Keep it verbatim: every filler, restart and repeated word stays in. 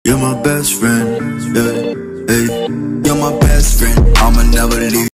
You're my best friend, yeah, hey. You're my best friend, I'ma never leave.